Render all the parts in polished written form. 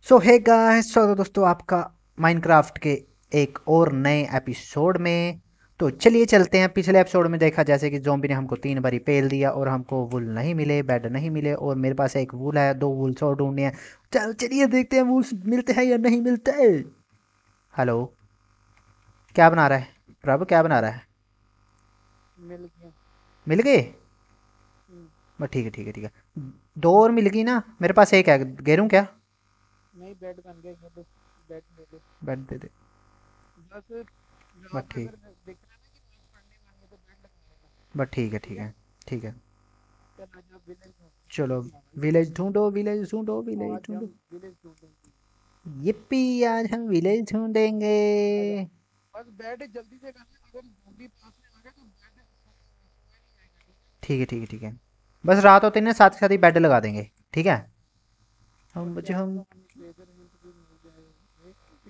सो hey guys, स्वागत है दोस्तों आपका माइनक्राफ्ट के एक और नए एपिसोड में। तो चलिए चलते हैं। पिछले एपिसोड में देखा जैसे कि ज़ॉम्बी ने हमको 3 बारी पेल दिया और हमको वुल नहीं मिले, बेड नहीं मिले, और मेरे पास एक वुल है, 2 वुल्स और ढूंढने हैं। चलो चलिए देखते हैं वुल्स मिलते हैं या नहीं मिलते। हेलो, क्या बना रहा है प्रभु? क्या बना रहा है? मिल गया। मिल गए? हम्म, बस ठीक है ठीक है ठीक है। 2 और मिल गई ना? मेरे पास एक है, गेरूँ क्या? नहीं बेड बन गया, ये लो। बेड ले लो। बेड दे दे। बस बस रात ठीक। अगर दिख रहा है ना कि रात पड़ने वाली है तो बेड लगा लेना। बस ठीक है ठीक ठीक है। है ठीक है। चल आज हम विलेज चलो, ढूंढते हैं भाई। विलेज ढूंढो विलेज ढूंढो विलेज आज ढूंढो। हम विलेज ढूंढेंगे। yippee, आज हम विलेज ढूंढेंगे। आजा। बस बेड जल्दी से करना, अगर जल्दी पास में आ गए तो बेड सोया नहीं जाएगा। ठीक है। ठीक है ठीक है ठीक है। बस रात होते ही ना साथ के साथ ही बेड लगा देंगे। ठीक है। और हम बच्चे क्या हम। पता हमें ट्रेजर हिंट भी मिल जाए।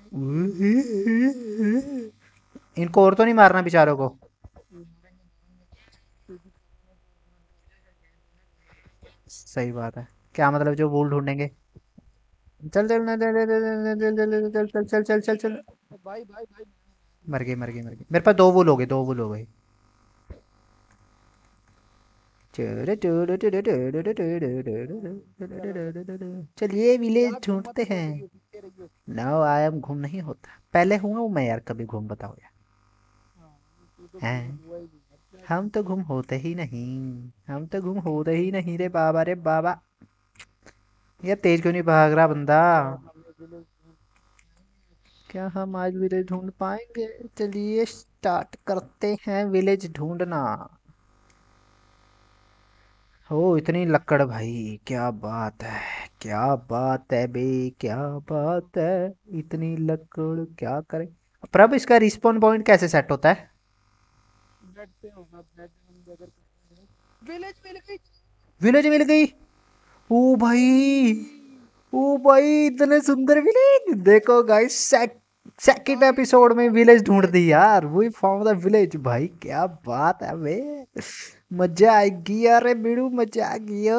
इनको और तो नहीं मारना बेचारों को? मारेंगे मारेंगे, क्योंकि पुराना तो अपना विलेज का गेम है ना, तो मारेंगे। सही बात है। क्या मतलब जो वूल ढूंढेंगे? चल चल चल चल चल चल चल चल चल चल। भाई भाई भाई मर गई मर गई मर गई। मेरे पास 2 वूल हो गए, 2 वूल हो गए। चलो चलो। चलिए विलेज क्या घूम मत ढूंढते रही हो, हैं। पीछे रहियो। नो, आई एम घूम नहीं होता। पहले हुआ हूँ मैं यार, कभी घूम बताओ यार। हाँ, तू तो घूम हैं? हुआ ही नहीं है, क्या हम घूम तो रहा गुम है। होते ही नहीं। हम तो गुम होते ही नहीं रे बाबा, रे बाबा। ये तेज क्यों नहीं भाग रहा बंदा? चलो आज हमें विलेज ढूंढ पाएंगे। क्या हम आज विलेज ढूंढ पाएंगे? चलिए स्टार्ट करते हैं विलेज ढूंढना। हो इतनी लकड़ भाई, क्या बात है। क्या बात है बे, क्या बात है। इतनी लकड़ क्या करें? प्रभ, इसका रिस्पॉन पॉइंट कैसे सेट होता है? बेड पे होगा, बेड हम अगर करेंगे। विलेज मिल गई। विलेज मिल गई। ओ भाई, ओ भाई, इतने सुंदर विलेज देखो गाइस। सेकंड भाई एपिसोड में विलेज ढूंढ विलेज दी मिल यार, गई। वही फाउंड द विलेज। भाई क्या बात है बे। मजा आएगी यार बिड़ू, मजा आ गया।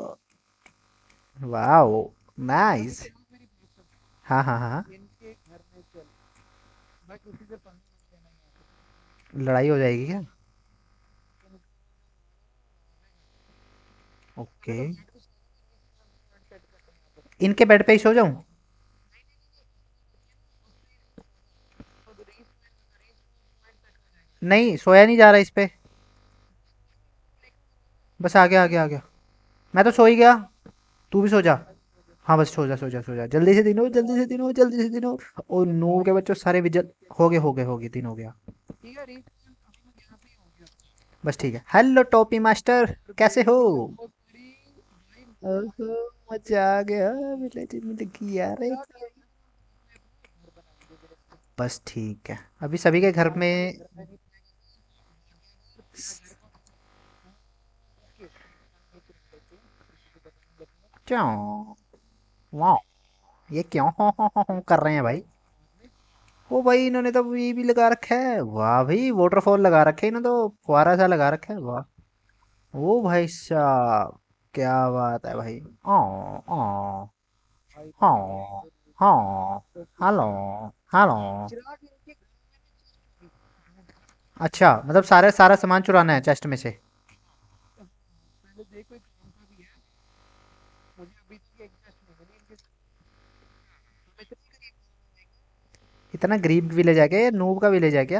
वाओ, अभी नाइस। ध्यान मेरी बात सुन। हाँ हाँ हाँ। इनके घर में चल। भाई किसी से पंगा मत लेना यहाँ पे। लड़ाई हो जाएगी क्या? इनका आवेगा। ओके। चलो बेड को सोने में रिस्पॉन्स पॉइंट सेट कर दो यहाँ पे। इनके बेड पे ही सो जाऊं? नहीं नहीं नहीं नहीं, सोना मत ये ना, उस पे सो जा। तो रिस्पॉन्स पॉइंट सेट हो जाएगा। नहीं, सोया नहीं जा रहा इस पे। क्लिक करो ना। बस आ गया आ गया आ गया। मैं तो सो ही गया। तू भी सो जा। मैं भी सो गया। हाँ बस सो जा सो जा सो जा, जल्दी से दिन हो, जल्दी से दिन हो, जल्दी से दिन हो। और नूह के बच्चों सारे विजल। हो गए दिन हो गया। ठीक है, रिस्पॉन्स हम लोग यहाँ पे ही हो गया। बस ठीक है। हेलो टोपी मास्टर, और कैसे हो? बिल्डिंग अनलॉक करी। भाई मजा आ ओहो, गया। मजा आ गया। विलेज मिल गई यार क्या एक। करेंगे ना, हम बाद में अपना घर बनाएंगे विलेज पे। बस ठीक है, अभी सभी के घर ज्यादा में। घर में नहीं पड़ेगा ना, भागेगा और तेरा घर को। हाँ, ओके हम नीचे रख देते हैं, किसी को पता नहीं लगेगा। क्यों? वाह, ये क्यों हो कर रहे हैं भाई? बाद में। ओ भाई, इन्होंने तो ये भी लगा रखा है। वाह भाई, वाटरफॉल लगा रखे हैं इन्होंने तो। फुहारा सा लगा रखा है, वाह। ओ भाई साहब, क्या बात है भाई। ओ, ओ, भाई ओ, भाई भाई भाई भाई। Oh, okay. Hello, hello. Chirag इनके घर में मैंने चेस्ट करी। ढूंढ। अच्छा, मतलब सारा सामान चुराना है चेस्ट में से? हाँ, पहले देख कोई काम का भी है। मुझे अभी तक एक चेस्ट नहीं मिली इनके घर में। हम इतने गरीब कहाँ हो गए। इतना गरीब विलेज है क्या? ये नूब का विलेज है क्या?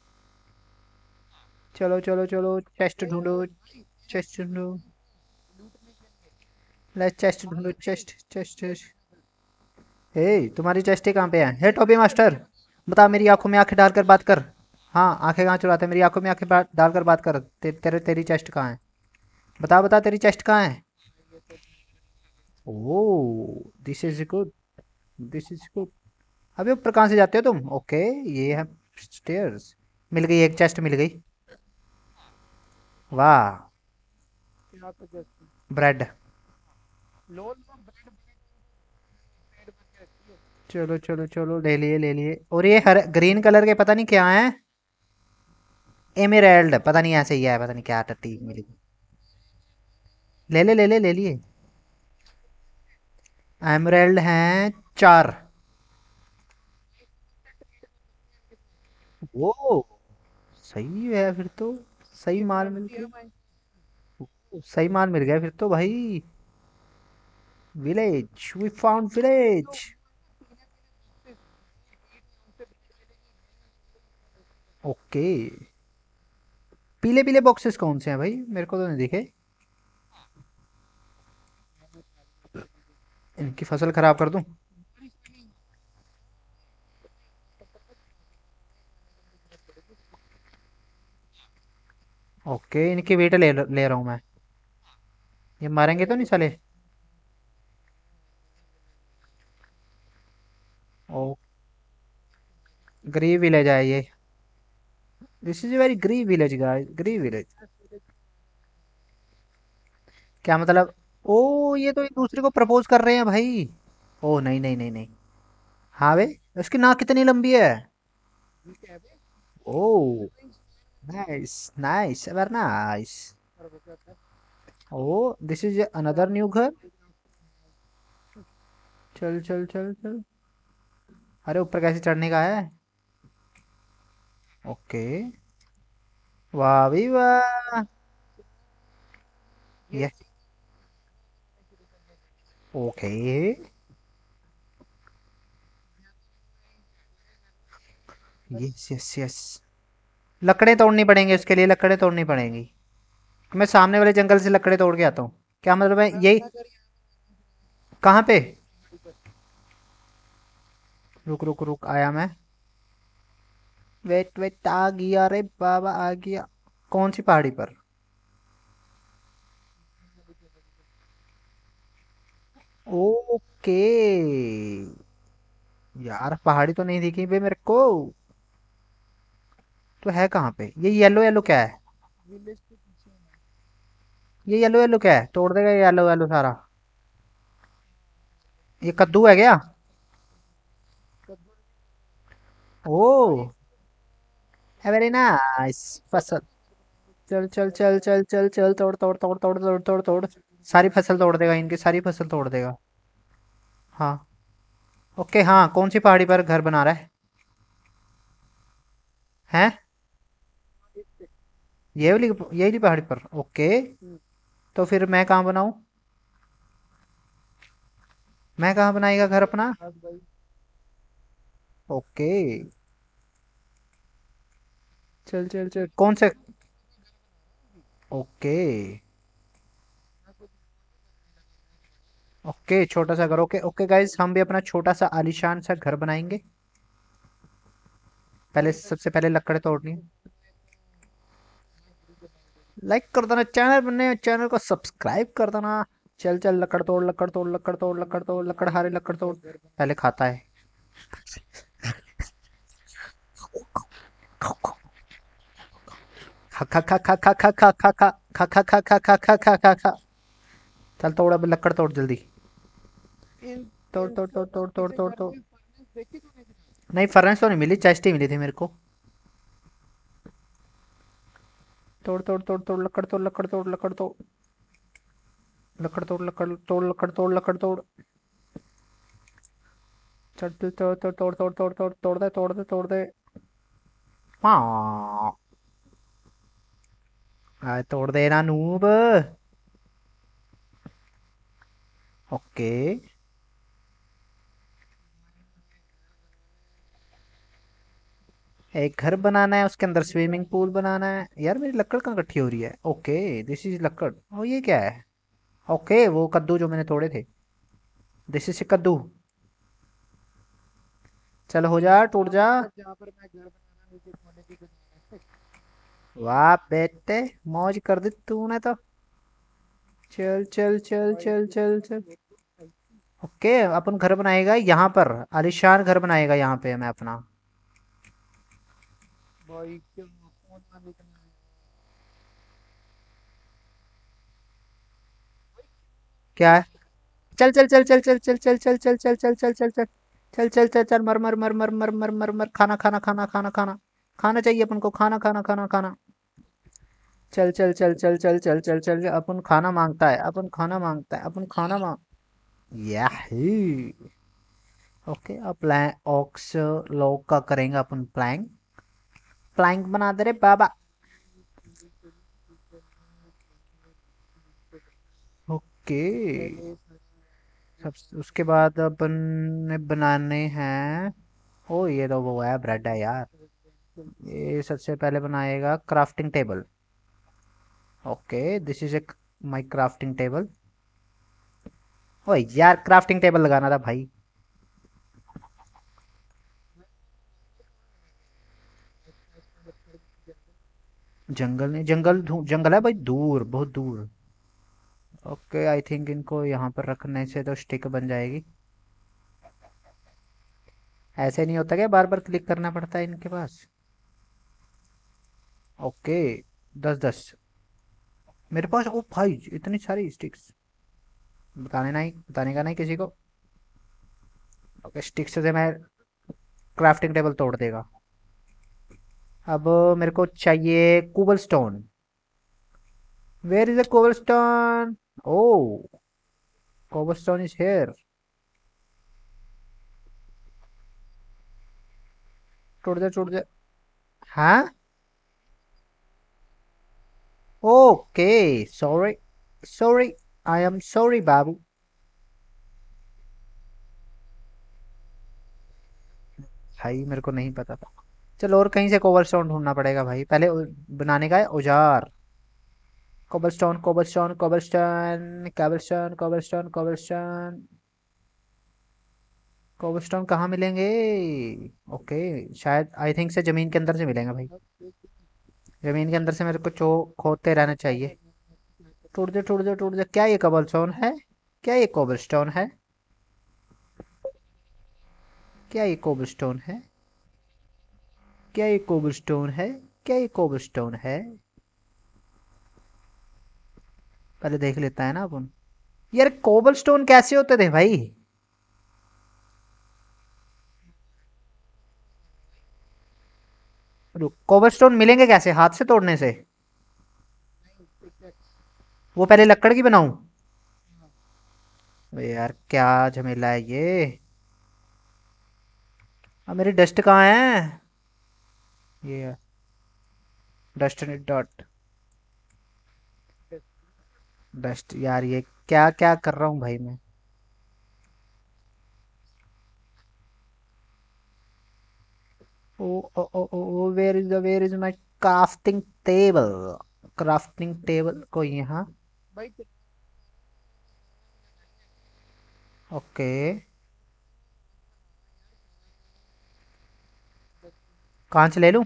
चलो चलो चलो, चेस्ट ए ढूंढो। भाई मेरा चेस्ट घर ढूंढो। बनाओ इसको लूटने के लिए। ले चेस्ट आ ढूंढो, ए चेस्ट चेस्ट ये चेस्ट। मेरा घर। हे, तुम्हारी चेस्ट कहाँ पे है? हे ये टॉपी मेरा घर मास्टर, ये मेरा घर। बता, मेरी आंखों में आंखें डालकर बात कर। हाँ, आंखें कहाँ चुराते? मेरी आंखों में आंखें डालकर बात कर। तेरी चेस्ट कहाँ है? बता बता, तेरी चेस्ट कहाँ है? भाई ये तो घर बना है। Oh, this is good, this is good. अबे ऊपर कहाँ से जाते हो तुम? ओके, ये है स्टेयर्स। मिल गई, एक चेस्ट मिल गई। वाह। क्या तो जस्ट ब्रेड। लोन लो ब्रेड ब्रेड पेड़ भर के रखी है। चलो चलो चलो, ले लिए ले लिए। और ये हर ग्रीन कलर के पता नहीं क्या है। एमेरल्ड, पता नहीं ऐसे ही है, पता नहीं क्या टट्टी मिली। ले ले ले ले ले लिए। एमरल्ड हैं। 4। वो सही है फिर तो। सही ये माल मिल करंसी है गया। हमारी। सही माल मिल गया फिर तो भाई। विलेज, वी फाउंड तो विलेज। पीले पीले बॉक्सेस हमसे ब्रेड मिलेगी ओके। पीले पीले बॉक्सेस कौन से हैं भाई, मेरे को तो नहीं दिखे। इनकी फसल खराब कर दूं। बारिश नहीं। ओके, इनकी वेट ले रहा हूँ मैं। ये मारेंगे तो नहीं साले। ओ, गरीब विलेज है ये। दिस इज वेरी गरीब विलेज गाइस, गरीब विलेज। क्या मतलब। ओ, ये तो एक दूसरे को प्रपोज कर रहे हैं भाई। ओ नहीं नहीं नहीं नहीं। हाँ बे। उसकी नाक कितनी लंबी है। ये क्या है बे? ओ, भाई नाइस नाइस, वेरी नाइस। और बचा था। Oh, this is another new घर। चल चल चल चल। अरे ऊपर कैसे चढ़ने का है। ओके। वाह भी वाह। ये ये। शुरू करने के ओके। Yes yes yes. लकड़ें तोड़नी पड़ेंगी उसके लिए, लकड़ें तोड़नी पड़ेंगी। मैं सामने वाले जंगल से लकड़ें तोड़ के आता हूँ। क्या मतलब है मैं यही। अपना घर यहाँ कहाँ पे। पहाड़ी पर। रुक रुक रुक, आया मैं। वेट वेट, आ गया रे बाबा, आ गया। कौन सी पहाड़ी पर। ओके। यार पहाड़ी तो नहीं दिखी बे मेरे को। तो है कहाँ पे ये येलो येलो क्या है। विलेज के पीछे हूँ मैं। ये येलो येलो क्या है, तोड़ देगा ये येलो येलो सारा। ये कद्दू है क्या। कद्दू ओ, भाई है वेरी नाइस फसल। चल चल चल चल चल चल, तोड़ तोड़ तोड़ तोड़ तोड़ तोड़ तोड़। सारी फसल तोड़ देगा, इनकी सारी फसल तोड़ देगा। हाँ। ओके, हाँ कौन सी पहाड़ी पर घर बना रहा है। हैं। ये वाली, ये वाली पहाड़ी पर, ओके। तो फिर मैं कहाँ बनाऊँ। मैं कहाँ बनाएगा घर अपना। आज भाई ओके। चल चल चल, कौन से। ओके। मैं कुछ ओके, छोटा सा घर। ओके ओके गाइज, हम भी अपना छोटा सा आलीशान सा घर बनाएंगे। पहले भाई मैं सबसे पहले लकड़े तोड़नी है। शुरू करना है। लाइक कर देना चैनल बनने, चैनल को सब्सक्राइब कर देना। चल चल, लकड़ तोड़ लकड़ तोड़ लकड़ तोड़ लकड़ तोड़ लकड़ हारे लकड़ तोड़। घर बना पहले खाता है। खा खा खा खा खा खा खा खा खा खा खा खा खा खा खा खा खा खा। चल तोड़, अब लकड़ तोड़ जल्दी। इन तोड़ तोड़ इस तोड़ तोड़ तोड़ ऐसे तोड़ घर तोड़। में फर्नेस देखी तूने किधर? नहीं, फर्नेस तो नहीं मिली, चेस्ट ही मिली थी मेरे को। तोड़ तोड़ तोड़ तोड़ लकड़ तोड़ लकड़ तोड़ लकड़ तोड़ लकड़ तोड़ लकड़ तोड़ लकड़ तोड़ लकड़ तोड़। चल चल, तोड़ तोड़ तोड़ तोड़ तोड़ तोड़ तोड़ दे तोड़ दे तोड़ दे। हाँ। तोड़ देना नूब। ओके। एक घर बनाना है, उसके अंदर स्विमिंग पूल बनाना है। यार मेरी लकड़ कहाँ इकट्ठी हो रही है। ओके, दिस इज लकड़। ओ ये क्या है। ओके, वो कद्दू जो मैंने तोड़े थे। दिस इज कद्दू। चल हो जा, टूट जहाँ जा। मतलब जहाँ पर मैं घर बना रहा हूँ नीचे कोने भी बना रहा वाह बेटे, मौज कर दी तूने तो। चल चल है चल भाई चल इसके चल साथ चल। ये तो ओके, अपन घर बनाएगा यहाँ पर। आलिशान घर बनाएगा यहाँ पे मैं अपना। भाई क्यों कौन मान इतना है? भाई क्या है। चल चल चल चल चल चल चल चल चल चल चल चल चल चल चल चल चल चल, मर मर मर मर मर मर मर मर। खाना खाना खाना खाना खाना। खाना चाहिए अपन को, खाना खाना खाना खाना। चल चल चल चल चल चल चल चल, अपन खाना मांगता है, अपन खाना मांगता है, अपन खाना मांग। याही। ओके, अब प्लैंक ऑक्स लॉग का करेंगे अपन प्लैंक। प्लैंक बना दे रे बाबा। ओके, पहले सब उसके बाद अपन ने बनाने हैं। ओ ये तो वो है, ब्रेड है यार। ये सबसे पहले बनाएगा crafting table. Okay, this is a my crafting table. Oh यार, क्राफ्टिंग टेबल लगाना था भाई। जंगल नहीं, जंगल है भाई, दूर, बहुत दूर। ओके, आई थिंक इनको यहाँ पर रखने से तो स्टिक बन जाएगी। ऐसे नहीं होता क्या, बार बार क्लिक करना पड़ता है इनके पास। ओके, 10-10 मेरे पास। ओ भाई, इतनी सारी स्टिक्स। बताने का नहीं किसी को। ओके, स्टिक्स से मैं क्राफ्टिंग टेबल तोड़ देगा। अब मेरे को चाहिए cobblestone. Where is the cobblestone? Oh, cobblestone is here. टूट जा। हाँ, okay, sorry, sorry, I am sorry बाबू। भाई मेरे को नहीं पता था। चलो, और कहीं से कोबल स्टोन ढूंढना पड़ेगा भाई, पहले बनाने का है औजार। Cobblestone, cobblestone, cobblestone, cobblestone, cobblestone, cobblestone. Cobblestone कहाँ मिलेंगे? ओके, शायद आई थिंक से जमीन के अंदर से मिलेंगे भाई। जमीन के अंदर से मेरे को खोदते रहना चाहिए। टूट जा, टूट जा, टूट जा। क्या ये कोबल स्टोन है? क्या ये कोबल स्टोन है? क्या ये कोबल स्टोन है? क्या ये कोबल स्टोन है? क्या ये कोबल स्टोन है? पहले देख लेता है ना अपन। यार, कोबल स्टोन कैसे होते थे भाई? रुक, कोबल स्टोन मिलेंगे कैसे, हाथ से तोड़ने से? वो पहले लकड़ की बनाऊं? अबे यार, क्या झमेला है ये। अब मेरी डस्ट कहाँ है? ये डस्ट डॉट। डस्ट यार, ये क्या क्या कर रहा हूँ भाई मैं। Oh oh oh oh, where is my crafting table? Crafting table को यहाँ। भाई ओके, कहाँ से ले लूँ?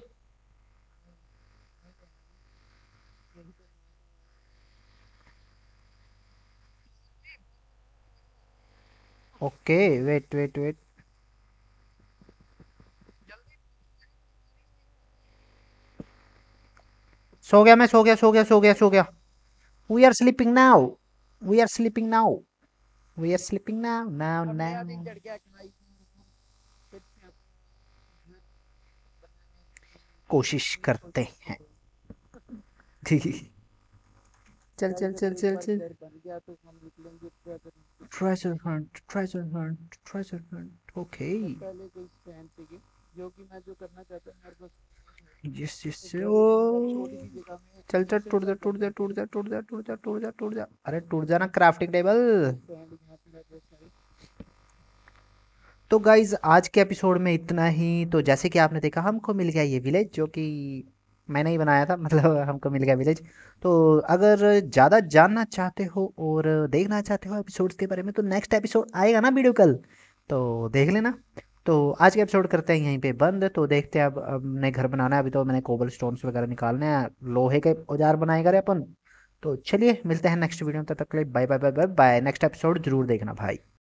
Okay, wait wait wait. सो गया मैं, सो गया, सो गया, सो गया, सो गया। We are sleeping now. We are sleeping now. We are sleeping now, now अब नया दिन नाउ। चढ़ गया भाई। फिर से कोशिश करते हैं। चल चल चल जब चल एक चल बार चल। घर बन गया तो हम निकलेंगे treasure. Treasure hunt, treasure hunt, treasure hunt. Okay. पर पहले कोई स्टैंड चाहिए, जो कि मैं जो करना चाहता हूँ मेरे पास यस यस। एक घर ओ, के अंदर छोटी सी जगह में चल चल, सबसे टूट बड़ा जा, घर टूट जा, बनता टूट है। जा, टूट जा, टूट जा, टूट जा, टूट जा। अरे टूट जा ना क्राफ्टिंग टेबल। स्टैंड यहाँ पे लगे सारे। तो गाइज, आज के एपिसोड में इतना ही। तो जैसे कि आपने देखा, हमको मिल गया ये विलेज, जो कि मैंने ही बनाया था। मतलब हमको मिल गया विलेज। तो अगर ज़्यादा जानना चाहते हो और देखना चाहते हो एपिसोड्स के बारे में, तो नेक्स्ट एपिसोड आएगा ना वीडियो कल, तो देख लेना। तो आज के एपिसोड करते हैं यहीं पे बंद। तो देखते हैं, अब नए घर बनाना है। अभी तो मैंने कोबल स्टोन्स वगैरह निकालने हैं, लोहे के औजार बनाएगा रे अपन। तो चलिए, मिलते हैं नेक्स्ट वीडियो में। तब तक के लिए bye bye bye bye bye. Next episode जरूर देखना भाई।